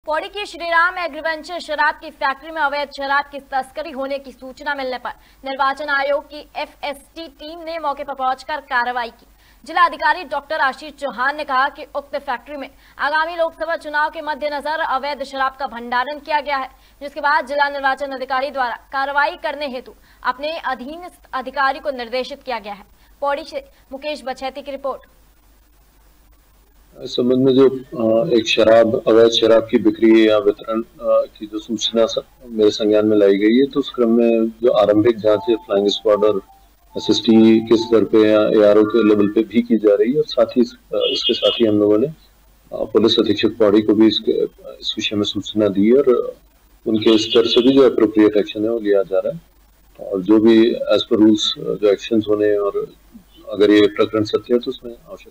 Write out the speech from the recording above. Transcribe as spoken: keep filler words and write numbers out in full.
पौड़ी की श्रीराम एग्रीवेंचर शराब की फैक्ट्री में अवैध शराब की तस्करी होने की सूचना मिलने पर निर्वाचन आयोग की एफएसटी टीम ने मौके पर पहुंचकर कार्रवाई की। जिला अधिकारी डॉक्टर आशीष चौहान ने कहा कि उक्त फैक्ट्री में आगामी लोकसभा चुनाव के मद्देनजर अवैध शराब का भंडारण किया गया है, जिसके बाद जिला निर्वाचन अधिकारी द्वारा कार्रवाई करने हेतु अपने अधीनस्थ अधिकारी को निर्देशित किया गया है। पौड़ी से मुकेश बछेती की रिपोर्ट। इस संबंध में जो एक शराब अवैध शराब की बिक्री या वितरण की जो सूचना मेरे संज्ञान में लाई गई है, तो उस क्रम में जो आरंभिक जांच है फ्लाइंग स्क्वाड और एसएसटी के स्तर पे या एआरओ के लेवल पे भी की जा रही है। और साथ ही इसके साथ ही हम लोगों ने पुलिस अधीक्षक पौड़ी को भी इसके इस विषय में सूचना दी और उनके स्तर से भी जो अप्रोप्रिएट एक्शन है वो लिया जा रहा है। और जो भी एज पर रूल्स जो एक्शन होने और अगर ये प्रकरण सत्य है तो उसमें आवश्यक